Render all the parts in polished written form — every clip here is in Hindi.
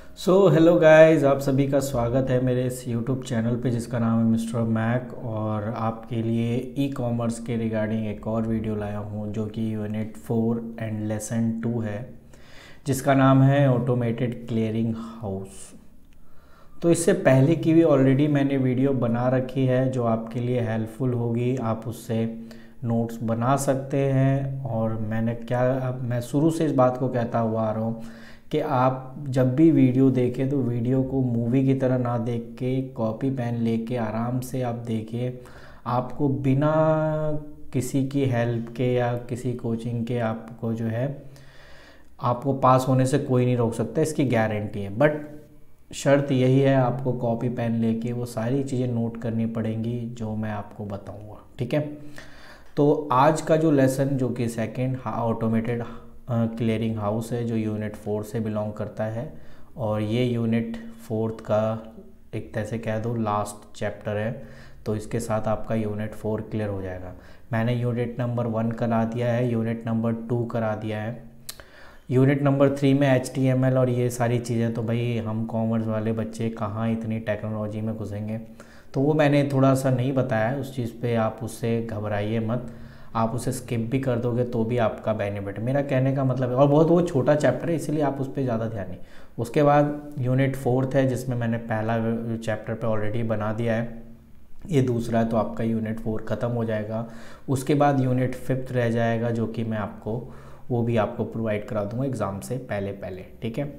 हेलो गाइस, आप सभी का स्वागत है मेरे इस यूट्यूब चैनल पे जिसका नाम है मिस्टर मैक। और आपके लिए ई कॉमर्स के रिगार्डिंग एक और वीडियो लाया हूँ जो कि यूनिट 4 एंड लेसन 2 है, जिसका नाम है ऑटोमेटेड क्लियरिंग हाउस। तो इससे पहले की भी ऑलरेडी मैंने वीडियो बना रखी है जो आपके लिए हेल्पफुल होगी। आप उससे नोट्स बना सकते हैं। और मैं शुरू से इस बात को कहता हुआ आ रहा हूँ कि आप जब भी वीडियो देखें तो वीडियो को मूवी की तरह ना देख के कॉपी पेन लेके आराम से आप देखिए। आपको बिना किसी की हेल्प के या किसी कोचिंग के आपको जो है आपको पास होने से कोई नहीं रोक सकता, इसकी गारंटी है। बट शर्त यही है, आपको कॉपी पेन लेके वो सारी चीज़ें नोट करनी पड़ेंगी जो मैं आपको बताऊंगा, ठीक है। तो आज का जो लेसन जो कि सेकंड ऑटोमेटेड क्लियरिंग हाउस है, जो यूनिट 4 से बिलोंग करता है। और ये यूनिट 4 का एक तरह से कह दो लास्ट चैप्टर है। तो इसके साथ आपका यूनिट 4 क्लियर हो जाएगा। मैंने यूनिट नंबर 1 करा दिया है, यूनिट नंबर 2 करा दिया है। यूनिट नंबर 3 में HTML और ये सारी चीज़ें तो भाई हम कॉमर्स वाले बच्चे कहाँ इतनी टेक्नोलॉजी में घुसेंगे, तो वो मैंने थोड़ा सा नहीं बताया। उस चीज़ पे आप उससे घबराइए मत, आप उसे स्किप भी कर दोगे तो भी आपका बेनिफिट, मेरा कहने का मतलब है। और बहुत वो छोटा चैप्टर है इसलिए आप उस पर ज़्यादा ध्यान नहीं। उसके बाद यूनिट 4 है जिसमें मैंने पहला चैप्टर पे ऑलरेडी बना दिया है, ये दूसरा है, तो आपका यूनिट 4 ख़त्म हो जाएगा। उसके बाद यूनिट 5 रह जाएगा जो कि मैं आपको वो भी आपको प्रोवाइड करा दूंगा एग्ज़ाम से पहले पहले, ठीक है।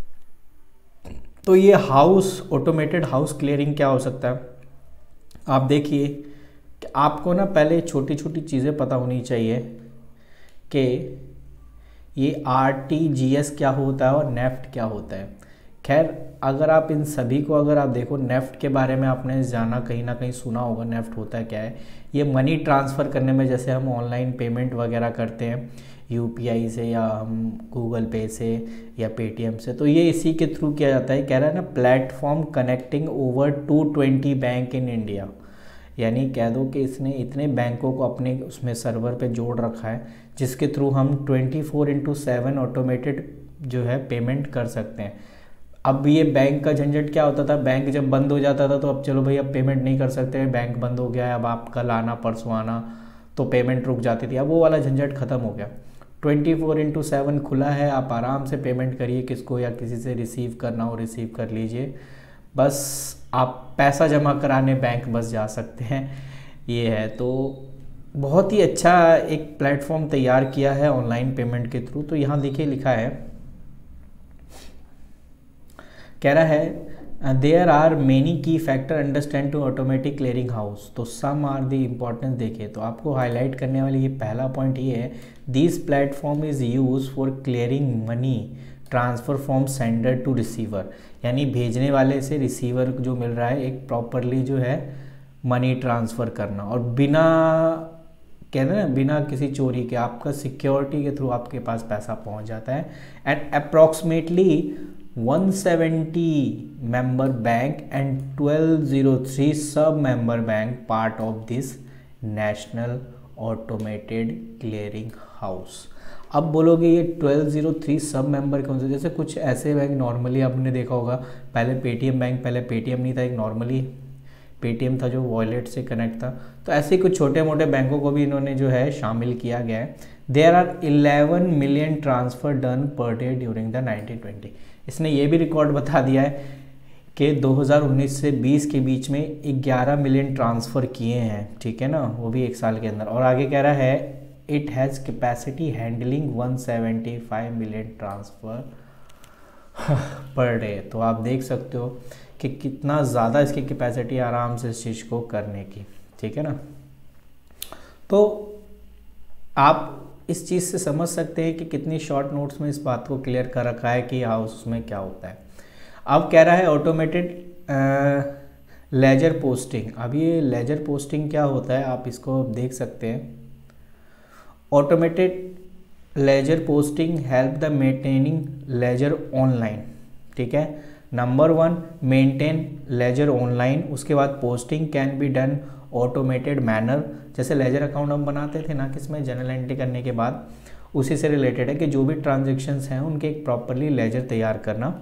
तो ये हाउस ऑटोमेटेड हाउस क्लियरिंग क्या हो सकता है, आप देखिए कि आपको ना पहले छोटी छोटी चीज़ें पता होनी चाहिए कि ये RTGS क्या होता है और नेफ्ट क्या होता है। खैर, अगर आप इन सभी को अगर आप देखो, नेफ्ट के बारे में आपने जाना कहीं ना कहीं सुना होगा। नेफ्ट होता है क्या है, ये मनी ट्रांसफ़र करने में, जैसे हम ऑनलाइन पेमेंट वगैरह करते हैं UPI से या हम गूगल पे से या पेटीएम से, तो ये इसी के थ्रू किया जाता है। कह रहा है ना, platform connecting over 220 bank in India. यानी कह दो कि इसने इतने बैंकों को अपने उसमें सर्वर पे जोड़ रखा है जिसके थ्रू हम 24/7 ऑटोमेटेड जो है पेमेंट कर सकते हैं। अब ये बैंक का झंझट क्या होता था, बैंक जब बंद हो जाता था तो अब चलो भाई अब पेमेंट नहीं कर सकते, बैंक बंद हो गया है, अब आप कल आना परसों आना, तो पेमेंट रुक जाती थी। अब वो वाला झंझट ख़त्म हो गया, 24/7 खुला है, आप आराम से पेमेंट करिए। किसको या किसी से रिसीव करना हो रिसीव कर लीजिए, बस आप पैसा जमा कराने बैंक बस जा सकते हैं। ये है, तो बहुत ही अच्छा एक प्लेटफॉर्म तैयार किया है ऑनलाइन पेमेंट के थ्रू। तो यहाँ देखिए लिखा है, कह रहा है there are many key factor understand to automatic clearing house. तो सम आर द इम्पॉर्टेंस देखिए, तो आपको हाईलाइट करने वाली ये पहला पॉइंट ये है, this platform is use for clearing money transfer from sender to receiver. यानी भेजने वाले से रिसीवर जो मिल रहा है एक प्रॉपरली जो है मनी ट्रांसफ़र करना, और बिना कहते हैं ना बिना किसी चोरी के, आपका सिक्योरिटी के थ्रू आपके पास पैसा पहुंच जाता है। And approximately 170 member bank and 1203 sub member bank part of this national automated clearing house. अब बोलोगे ये 1203 सब मेंबर कौन से, जैसे कुछ ऐसे बैंक नॉर्मली आपने देखा होगा, पहले पेटीएम बैंक, पहले पेटीएम नहीं था, एक नॉर्मली पेटीएम था जो वॉलेट से कनेक्ट था। तो ऐसे कुछ छोटे मोटे बैंकों को भी इन्होंने जो है शामिल किया गया है। There are 11 million transfer done per day during the 1920। इसने ये भी रिकॉर्ड बता दिया है कि 2019 से 20 के बीच में 11 मिलियन ट्रांसफ़र किए हैं, ठीक है ना, वो भी एक साल के अंदर। और आगे कह रहा है it has capacity handling 175 million transfer per day. तो आप देख सकते हो कि कितना ज़्यादा इसकी कैपेसिटी आराम से इस चीज़ को करने की, ठीक है ना। तो आप इस चीज़ से समझ सकते हैं कि कितनी शॉर्ट नोट्स में इस बात को क्लियर कर रखा है कि हाउस में क्या होता है। अब कह रहा है ऑटोमेटेड लेजर पोस्टिंग। अब ये लेजर पोस्टिंग क्या होता है आप इसको देख सकते हैं। Automated ledger posting help the maintaining ledger online, ठीक है। नंबर 1 मेंटेन लेजर ऑनलाइन, उसके बाद posting can be done automated manner. जैसे लेजर अकाउंट हम बनाते थे ना किसमें, जनरल एंट्री करने के बाद, उसी से रिलेटेड है कि जो भी ट्रांजेक्शन्स हैं उनके एक प्रॉपरली लेजर तैयार करना।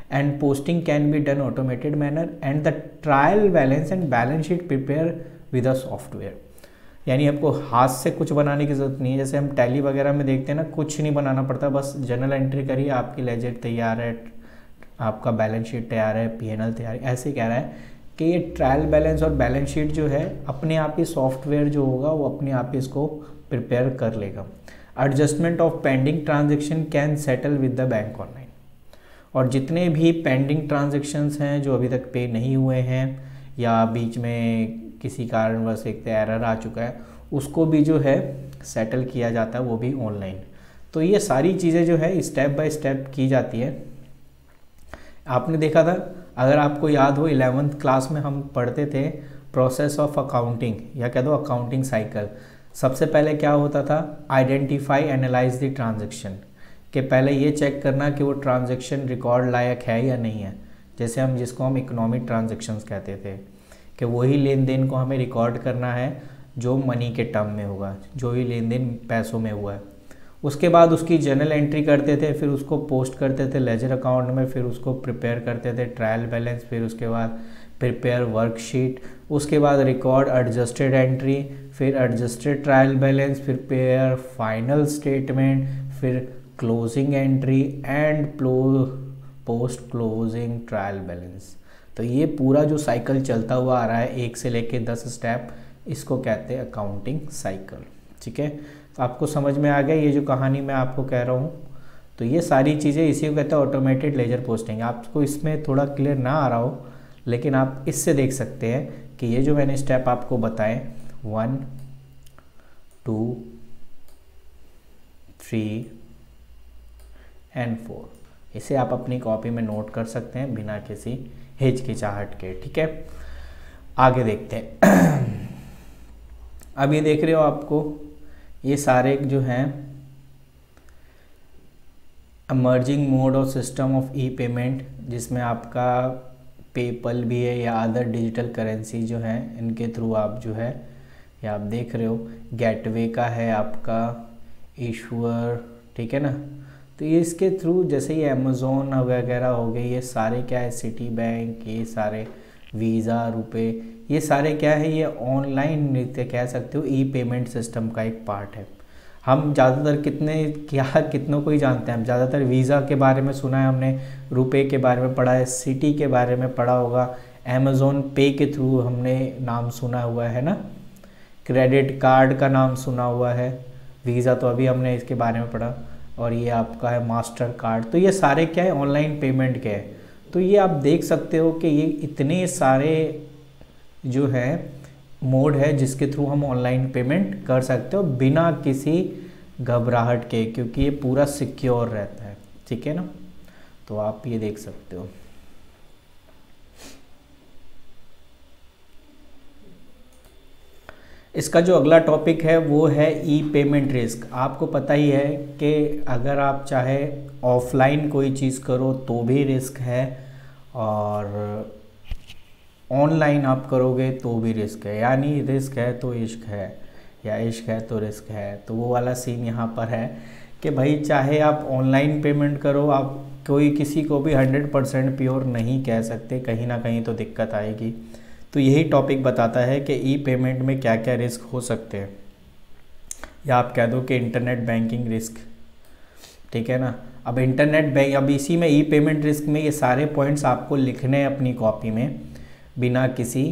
And posting can be done automated manner and the trial balance and balance sheet prepare with a software. यानी आपको हाथ से कुछ बनाने की ज़रूरत नहीं है। जैसे हम टैली वगैरह में देखते हैं ना, कुछ नहीं बनाना पड़ता, बस जनरल एंट्री करिए, आपकी लेजर तैयार है, आपका बैलेंस शीट तैयार है, P&L तैयार है। ऐसे कह रहा है कि ये ट्रायल बैलेंस और बैलेंस शीट जो है अपने आप ही सॉफ्टवेयर जो होगा वो अपने आप ही इसको प्रिपेयर कर लेगा। Adjustment of pending transaction can settle with the bank online. और जितने भी पेंडिंग ट्रांजेक्शन्स हैं जो अभी तक पे नहीं हुए हैं या बीच में किसी कारणवश एक एरर आ चुका है, उसको भी जो है सेटल किया जाता है, वो भी ऑनलाइन। तो ये सारी चीज़ें जो है स्टेप बाय स्टेप की जाती है। आपने देखा था, अगर आपको याद हो 11th क्लास में हम पढ़ते थे प्रोसेस ऑफ अकाउंटिंग या कह दो अकाउंटिंग साइकिल। सबसे पहले क्या होता था, आइडेंटिफाई एनालाइज द ट्रांजैक्शन, कि पहले ये चेक करना कि वो ट्रांजैक्शन रिकॉर्ड लायक है या नहीं है। जैसे जिसको हम इकोनॉमिक ट्रांजैक्शंस कहते थे, कि वही लेन देन को हमें रिकॉर्ड करना है जो मनी के टर्म में होगा, जो भी लेन देन पैसों में हुआ है। उसके बाद उसकी जर्नल एंट्री करते थे, फिर उसको पोस्ट करते थे लेजर अकाउंट में, फिर उसको प्रिपेयर करते थे ट्रायल बैलेंस, फिर उसके बाद प्रिपेयर वर्कशीट, उसके बाद रिकॉर्ड एडजस्टेड एंट्री, फिर एडजस्टेड ट्रायल बैलेंस, फिर प्रिपेयर फाइनल स्टेटमेंट, फिर closing entry and post closing trial balance. तो ये पूरा जो साइकिल चलता हुआ आ रहा है 1 से लेके 10 स्टेप, इसको कहते हैं अकाउंटिंग साइकिल। ठीक है, तो आपको समझ में आ गया ये जो कहानी मैं आपको कह रहा हूँ। तो ये सारी चीज़ें इसी को कहते हैं ऑटोमेटेड लेजर पोस्टिंग। आपको इसमें थोड़ा क्लियर ना आ रहा हो, लेकिन आप इससे देख सकते हैं कि ये जो मैंने स्टेप आपको बताए 1, 2, 3 एंड 4, इसे आप अपनी कॉपी में नोट कर सकते हैं बिना किसी हिचकिचाहट के। ठीक है, आगे देखते हैं। अब ये देख रहे हो आपको ये सारे जो हैं इमर्जिंग मोड और सिस्टम ऑफ ई पेमेंट, जिसमें आपका पेपल भी है या अदर डिजिटल करेंसी जो है, इनके थ्रू आप जो है ये आप देख रहे हो। गेटवे का है आपका ईश्वर, ठीक है ना। तो ये इसके थ्रू जैसे ये अमेज़ोन वगैरह हो गए, ये सारे क्या है, सिटी बैंक, ये सारे वीज़ा, रुपए, ये सारे क्या है, ये ऑनलाइन कह सकते हो ई पेमेंट सिस्टम का एक पार्ट है। हम ज़्यादातर कितनों को ही जानते हैं, हम ज़्यादातर वीज़ा के बारे में सुना है हमने, रुपए के बारे में पढ़ा है, सिटी के बारे में पढ़ा होगा, अमेज़ोन पे के थ्रू हमने नाम सुना हुआ है ना, क्रेडिट कार्ड का नाम सुना हुआ है, वीज़ा तो अभी हमने इसके बारे में पढ़ा, और ये आपका है मास्टर कार्ड। तो ये सारे क्या है, ऑनलाइन पेमेंट के हैं। तो ये आप देख सकते हो कि ये इतने सारे जो है मोड है जिसके थ्रू हम ऑनलाइन पेमेंट कर सकते हो बिना किसी घबराहट के, क्योंकि ये पूरा सिक्योर रहता है। ठीक है ना, तो आप ये देख सकते हो। इसका जो अगला टॉपिक है वो है ई पेमेंट रिस्क। आपको पता ही है कि अगर आप चाहे ऑफलाइन कोई चीज़ करो तो भी रिस्क है, और ऑनलाइन आप करोगे तो भी रिस्क है। यानी रिस्क है तो इश्क है, या इश्क है तो रिस्क है। तो वो वाला सीन यहाँ पर है कि भाई चाहे आप ऑनलाइन पेमेंट करो, आप कोई किसी को भी 100% प्योर नहीं कह सकते, कहीं ना कहीं तो दिक्कत आएगी। तो यही टॉपिक बताता है कि ई पेमेंट में क्या क्या रिस्क हो सकते हैं, या आप कह दो कि इंटरनेट बैंकिंग रिस्क। ठीक है ना, अब अब इसी में ई पेमेंट रिस्क में ये सारे पॉइंट्स आपको लिखने हैं अपनी कॉपी में बिना किसी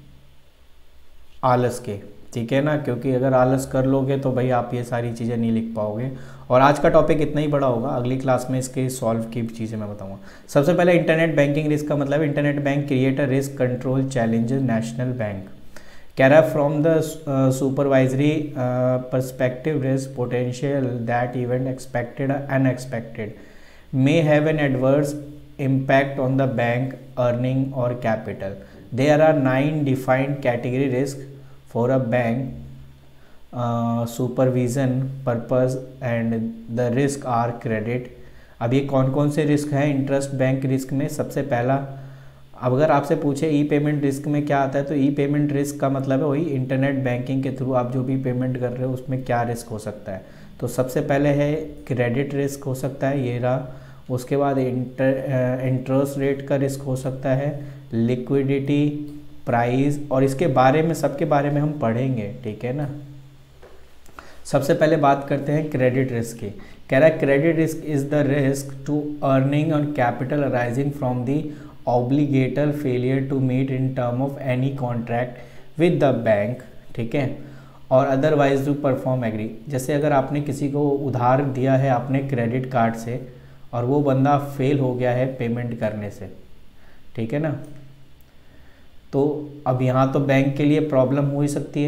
आलस के। ठीक है ना, क्योंकि अगर आलस कर लोगे तो भाई आप ये सारी चीज़ें नहीं लिख पाओगे। और आज का टॉपिक इतना ही बड़ा होगा, अगली क्लास में इसके सॉल्व की चीज़ें मैं बताऊंगा। सबसे पहले इंटरनेट बैंकिंग रिस्क का मतलब, internet bank create a risk control challenges national bank. कह रहा है from the supervisory perspective risk potential that event expected unexpected may have an adverse impact on the bank earning or capital. There are 9 defined category risk for a bank supervision purpose and the risk are credit. अब ये कौन कौन से रिस्क हैं इंटरेस्ट बैंक रिस्क में? सबसे पहला, अब अगर आपसे पूछे ई पेमेंट रिस्क में क्या आता है, तो ई पेमेंट रिस्क का मतलब है वही इंटरनेट बैंकिंग के थ्रू आप जो भी पेमेंट कर रहे हो उसमें क्या रिस्क हो सकता है। तो सबसे पहले है क्रेडिट रिस्क हो सकता है, ये रहा। उसके बाद इंटरेस्ट रेट का रिस्क हो सकता है, लिक्विडिटी, प्राइस, और इसके बारे में सबके बारे में हम पढ़ेंगे, ठीक है ना। सबसे पहले बात करते हैं क्रेडिट रिस्क की। कह रहा है credit risk is the risk to earning on capital arising from the obligator failure to meet in term of any contract with the bank, ठीक है, और अदरवाइज टू परफॉर्म एग्री। जैसे अगर आपने किसी को उधार दिया है आपने क्रेडिट कार्ड से और वो बंदा फेल हो गया है पेमेंट करने से, ठीक है ना, तो अब यहाँ तो बैंक के लिए प्रॉब्लम हो ही सकती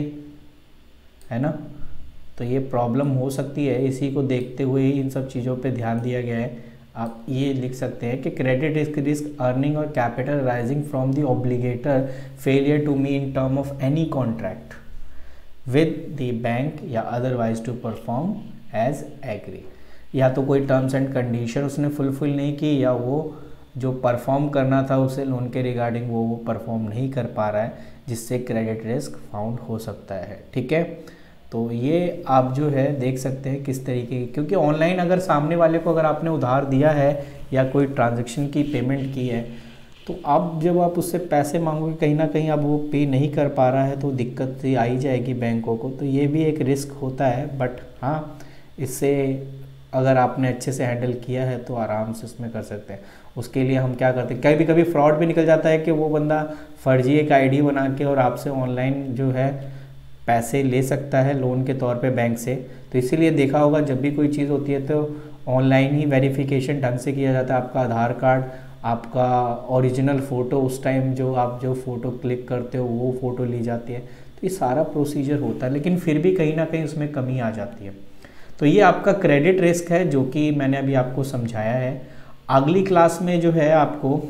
है ना। तो ये प्रॉब्लम हो सकती है, इसी को देखते हुए ही इन सब चीज़ों पे ध्यान दिया गया है। आप ये लिख सकते हैं कि क्रेडिट रिस्क अर्निंग और capital rising from the obligator failure to meet in term of any contract with the bank या otherwise to perform as agree. या तो कोई टर्म्स एंड कंडीशन उसने फुलफिल नहीं की, या वो जो परफॉर्म करना था उसे लोन के रिगार्डिंग वो परफॉर्म नहीं कर पा रहा है, जिससे क्रेडिट रिस्क फाउंड हो सकता है, ठीक है। तो ये आप जो है देख सकते हैं किस तरीके की, क्योंकि ऑनलाइन अगर सामने वाले को अगर आपने उधार दिया है या कोई ट्रांजैक्शन की पेमेंट की है, तो अब जब आप उससे पैसे मांगोगे कहीं ना कहीं अब वो पे नहीं कर पा रहा है तो दिक्कत से आई जाएगी बैंकों को। तो ये भी एक रिस्क होता है, बट हाँ, इससे अगर आपने अच्छे से हैंडल किया है तो आराम से इसमें कर सकते हैं। उसके लिए हम क्या करते हैं, कभी कभी फ्रॉड भी निकल जाता है कि वो बंदा फर्जी एक आईडी बना के और आपसे ऑनलाइन जो है पैसे ले सकता है लोन के तौर पे बैंक से। तो इसीलिए देखा होगा जब भी कोई चीज़ होती है तो ऑनलाइन ही वेरिफिकेशन ढंग से किया जाता है। आपका आधार कार्ड, आपका ओरिजिनल फ़ोटो, उस टाइम जो आप जो फ़ोटो क्लिक करते हो वो फ़ोटो ली जाती है। तो ये सारा प्रोसीजर होता है, लेकिन फिर भी कहीं ना कहीं उसमें कमी आ जाती है। तो ये आपका क्रेडिट रिस्क है जो कि मैंने अभी आपको समझाया है। अगली क्लास में जो है आपको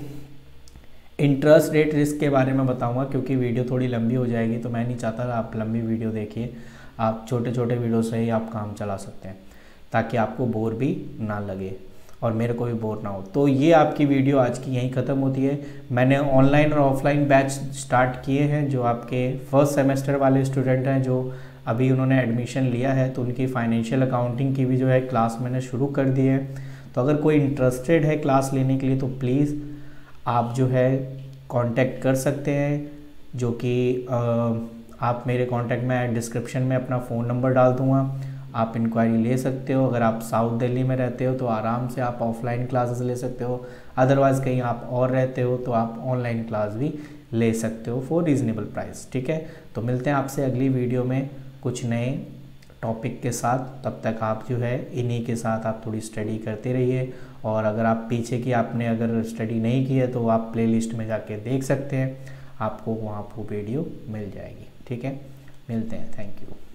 इंटरेस्ट रेट रिस्क के बारे में बताऊंगा, क्योंकि वीडियो थोड़ी लंबी हो जाएगी, तो मैं नहीं चाहता आप लंबी वीडियो देखिए। आप छोटे छोटे वीडियो से ही आप काम चला सकते हैं ताकि आपको बोर भी ना लगे और मेरे को भी बोर ना हो। तो ये आपकी वीडियो आज की यहीं ख़त्म होती है। मैंने ऑनलाइन और ऑफलाइन बैच स्टार्ट किए हैं। जो आपके फर्स्ट सेमेस्टर वाले स्टूडेंट हैं जो अभी उन्होंने एडमिशन लिया है, तो उनकी फाइनेंशियल अकाउंटिंग की भी जो है क्लास मैंने शुरू कर दी है। तो अगर कोई इंटरेस्टेड है क्लास लेने के लिए तो प्लीज़ आप जो है कांटेक्ट कर सकते हैं, जो कि आप मेरे कांटेक्ट में डिस्क्रिप्शन में अपना फ़ोन नंबर डाल दूँगा, आप इंक्वायरी ले सकते हो। अगर आप साउथ दिल्ली में रहते हो तो आराम से आप ऑफलाइन क्लासेस ले सकते हो, अदरवाइज़ कहीं आप और रहते हो तो आप ऑनलाइन क्लास भी ले सकते हो फॉर रीज़नेबल प्राइस, ठीक है। तो मिलते हैं आपसे अगली वीडियो में कुछ नए टॉपिक के साथ। तब तक आप जो है इन्हीं के साथ आप थोड़ी स्टडी करते रहिए, और अगर आप पीछे की आपने अगर स्टडी नहीं की है तो आप प्लेलिस्ट में जाके देख सकते हैं, आपको वहाँ पर वीडियो मिल जाएगी, ठीक है। मिलते हैं, थैंक यू।